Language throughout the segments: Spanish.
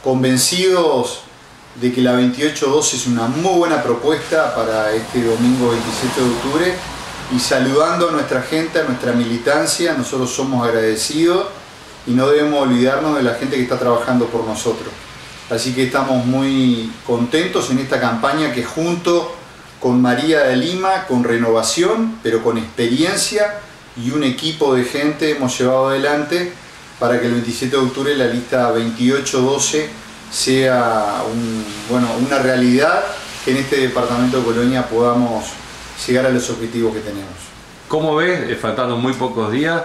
convencidos de que la 2812 es una muy buena propuesta para este domingo 27 de octubre y saludando a nuestra gente, a nuestra militancia. Nosotros somos agradecidos y no debemos olvidarnos de la gente que está trabajando por nosotros. Así que estamos muy contentos en esta campaña que junto con María de Lima, con renovación, pero con experiencia y un equipo de gente hemos llevado adelante para que el 27 de octubre la lista 2812 sea una realidad, que en este departamento de Colonia podamos llegar a los objetivos que tenemos. ¿Cómo ves, faltando muy pocos días,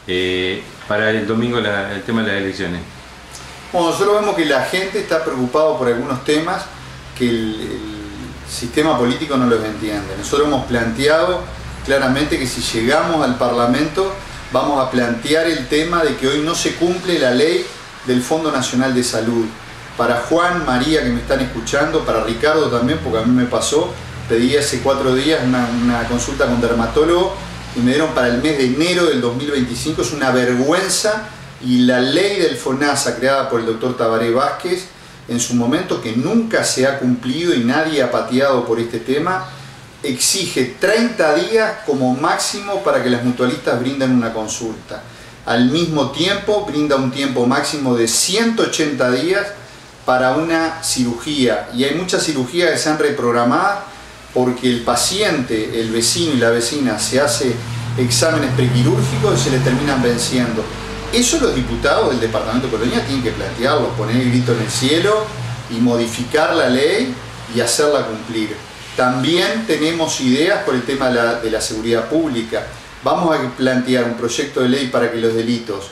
para el domingo el tema de las elecciones? Bueno, nosotros vemos que la gente está preocupada por algunos temas que el sistema político no los entiende. Nosotros hemos planteado claramente que si llegamos al Parlamento vamos a plantear el tema de que hoy no se cumple la ley del Fondo Nacional de Salud. Para Juan, María que me están escuchando, para Ricardo también, porque a mí me pasó, pedí hace 4 días una consulta con dermatólogo y me dieron para el mes de enero del 2025, es una vergüenza, y la ley del FONASA creada por el doctor Tabaré Vázquez en su momento, que nunca se ha cumplido y nadie ha pateado por este tema, exige 30 días como máximo para que las mutualistas brinden una consulta. Al mismo tiempo brinda un tiempo máximo de 180 días para una cirugía, y hay muchas cirugías que se han reprogramado porque el paciente, el vecino y la vecina se hace exámenes prequirúrgicos y se le terminan venciendo. Eso los diputados del departamento de Colonia tienen que plantearlo, poner el grito en el cielo y modificar la ley y hacerla cumplir. También tenemos ideas por el tema de la seguridad pública. Vamos a plantear un proyecto de ley para que los delitos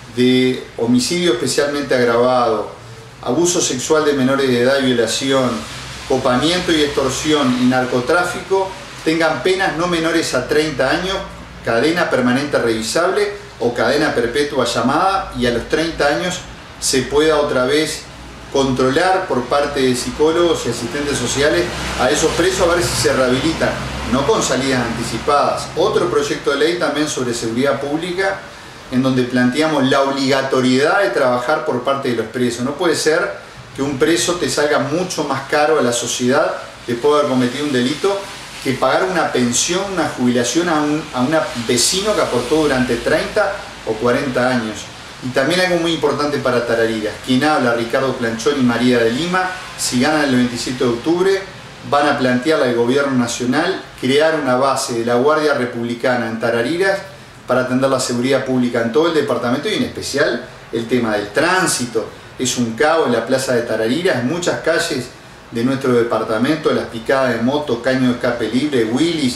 de homicidio especialmente agravado, abuso sexual de menores de edad y violación, copamiento y extorsión y narcotráfico tengan penas no menores a 30 años, cadena permanente revisable o cadena perpetua llamada, y a los 30 años se pueda otra vez controlar por parte de psicólogos y asistentes sociales a esos presos a ver si se rehabilitan, no con salidas anticipadas. Otro proyecto de ley también sobre seguridad pública, en donde planteamos la obligatoriedad de trabajar por parte de los presos. No puede ser que un preso te salga mucho más caro a la sociedad después de haber cometido un delito que pagar una pensión, una jubilación a un vecino que aportó durante 30 o 40 años. Y también algo muy importante para Tarariras. Quien habla, Ricardo Planchón y María de Lima, si ganan el 27 de octubre, van a plantearle al gobierno nacional crear una base de la Guardia Republicana en Tarariras para atender la seguridad pública en todo el departamento y en especial el tema del tránsito. Es un caos en la plaza de Tarariras, en muchas calles de nuestro departamento, las picadas de moto, caño de escape libre, Willis,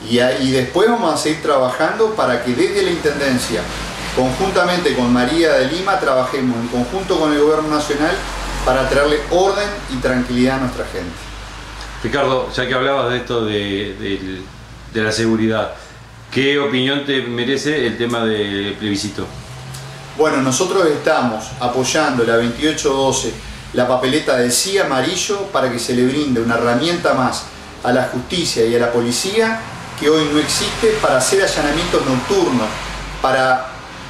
y después vamos a seguir trabajando para que desde la Intendencia, conjuntamente con María de Lima, trabajemos en conjunto con el Gobierno Nacional para traerle orden y tranquilidad a nuestra gente. Ricardo, ya que hablabas de esto de la seguridad, ¿qué opinión te merece el tema del plebiscito? Bueno, nosotros estamos apoyando la 2812, la papeleta del sí amarillo, para que se le brinde una herramienta más a la justicia y a la policía que hoy no existe, para hacer allanamientos nocturnos, para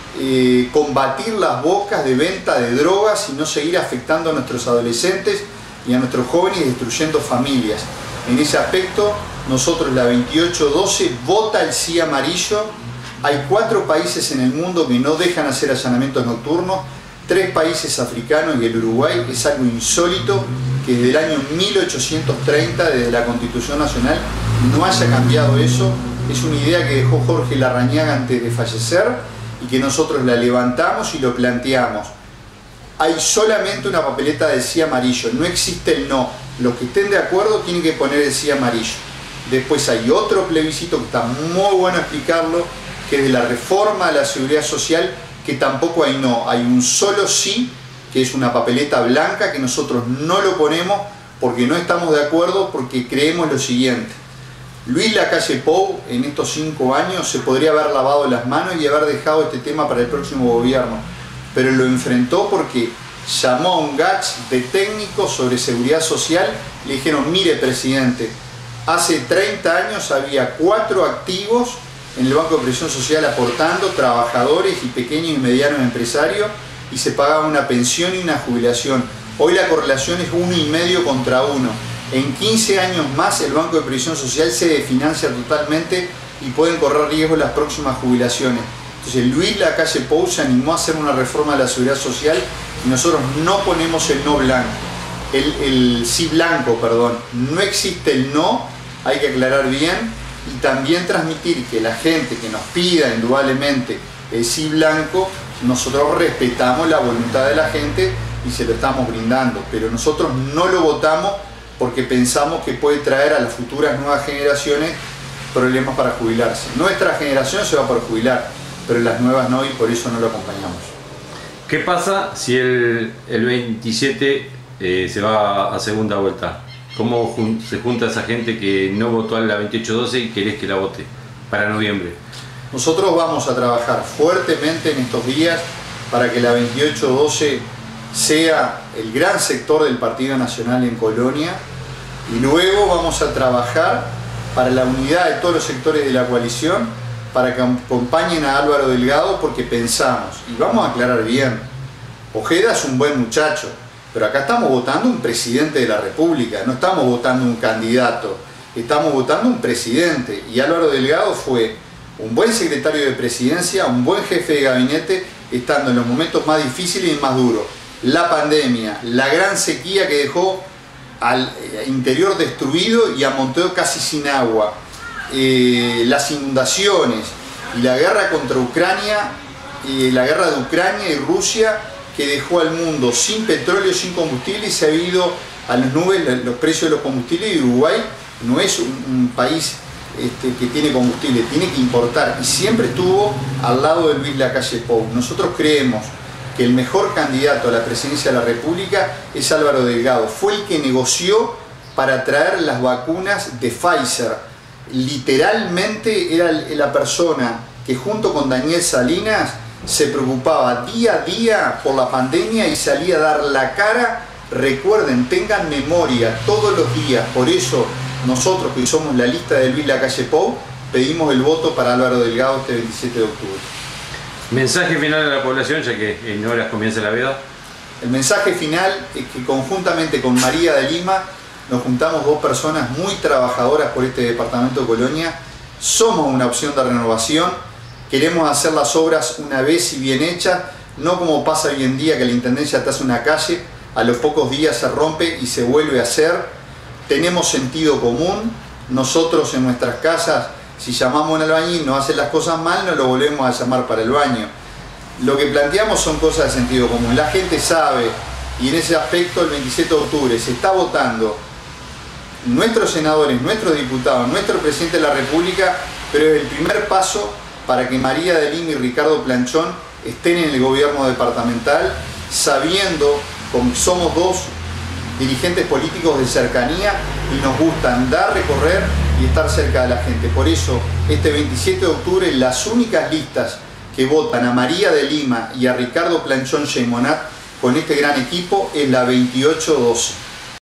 combatir las bocas de venta de drogas y no seguir afectando a nuestros adolescentes y a nuestros jóvenes y destruyendo familias. En ese aspecto, nosotros la 2812 vota el sí amarillo. Hay 4 países en el mundo que no dejan hacer allanamientos nocturnos, 3 países africanos y el Uruguay. Es algo insólito que desde el año 1830, desde la Constitución Nacional, no haya cambiado eso. Es una idea que dejó Jorge Larrañaga antes de fallecer y que nosotros la levantamos y lo planteamos. Hay solamente una papeleta de sí amarillo, no existe el no. Los que estén de acuerdo tienen que poner el sí amarillo. Después hay otro plebiscito que está muy bueno explicarlo, que es de la reforma de la seguridad social, que tampoco hay no, hay un solo sí, que es una papeleta blanca que nosotros no lo ponemos porque no estamos de acuerdo, porque creemos lo siguiente: Luis Lacalle Pou en estos 5 años se podría haber lavado las manos y haber dejado este tema para el próximo gobierno, pero lo enfrentó porque llamó a un GACH de técnicos sobre seguridad social. Le dijeron: mire, presidente, hace 30 años había 4 activos en el Banco de Previsión Social aportando, trabajadores y pequeños y medianos empresarios, y se pagaba una pensión y una jubilación. Hoy la correlación es 1,5 contra 1. En 15 años más el Banco de Previsión Social se desfinancia totalmente y pueden correr riesgo las próximas jubilaciones. Entonces Luis Lacalle Pou se animó a hacer una reforma de la seguridad social y nosotros no ponemos el no blanco, el sí blanco, perdón. No existe el no, hay que aclarar bien y también transmitir que la gente que nos pida indudablemente el sí blanco, nosotros respetamos la voluntad de la gente y se lo estamos brindando, pero nosotros no lo votamos porque pensamos que puede traer a las futuras nuevas generaciones problemas para jubilarse. Nuestra generación se va por jubilar, pero las nuevas no, y por eso no lo acompañamos. ¿Qué pasa si el 27 se va a segunda vuelta? ¿Cómo se junta esa gente que no votó a la 2812 y querés que la vote para noviembre? Nosotros vamos a trabajar fuertemente en estos días para que la 2812 sea el gran sector del Partido Nacional en Colonia, y luego vamos a trabajar para la unidad de todos los sectores de la coalición, para que acompañen a Álvaro Delgado, porque pensamos, y vamos a aclarar bien, Ojeda es un buen muchacho, pero acá estamos votando un presidente de la República, no estamos votando un candidato, estamos votando un presidente, y Álvaro Delgado fue un buen secretario de presidencia, un buen jefe de gabinete, estando en los momentos más difíciles y más duros. La pandemia, la gran sequía que dejó al interior destruido y a Montevideo casi sin agua, las inundaciones y la guerra contra Ucrania, la guerra de Ucrania y Rusia, que dejó al mundo sin petróleo, sin combustible, y se ha ido a las nubes los precios de los combustibles, y Uruguay no es un país que tiene combustible, tiene que importar, y siempre estuvo al lado de Luis Lacalle Pou. Nosotros creemos que el mejor candidato a la presidencia de la República es Álvaro Delgado. Fue el que negoció para traer las vacunas de Pfizer. Literalmente era la persona que junto con Daniel Salinas se preocupaba día a día por la pandemia y salía a dar la cara. Recuerden, tengan memoria todos los días. Por eso nosotros, que somos la lista de Luis Lacalle Pou, pedimos el voto para Álvaro Delgado este 27 de octubre. Mensaje final a la población, ya que en horas comienza la veda. El mensaje final es que conjuntamente con María de Lima nos juntamos dos personas muy trabajadoras por este departamento de Colonia. Somos una opción de renovación, queremos hacer las obras una vez y bien hechas, no como pasa hoy en día que la intendencia te hace una calle, a los pocos días se rompe y se vuelve a hacer. Tenemos sentido común. Nosotros en nuestras casas, si llamamos a un albañil, nos hace las cosas mal, no lo volvemos a llamar para el baño. Lo que planteamos son cosas de sentido común. La gente sabe, y en ese aspecto el 27 de octubre se está votando nuestros senadores, nuestros diputados, nuestro presidente de la República, pero es el primer paso para que María de Lima y Ricardo Planchón estén en el gobierno departamental, sabiendo que somos dos dirigentes políticos de cercanía y nos gusta andar, recorrer y estar cerca de la gente. Por eso, este 27 de octubre, las únicas listas que votan a María de Lima y a Ricardo Planchón Cheymonat con este gran equipo es la 2812.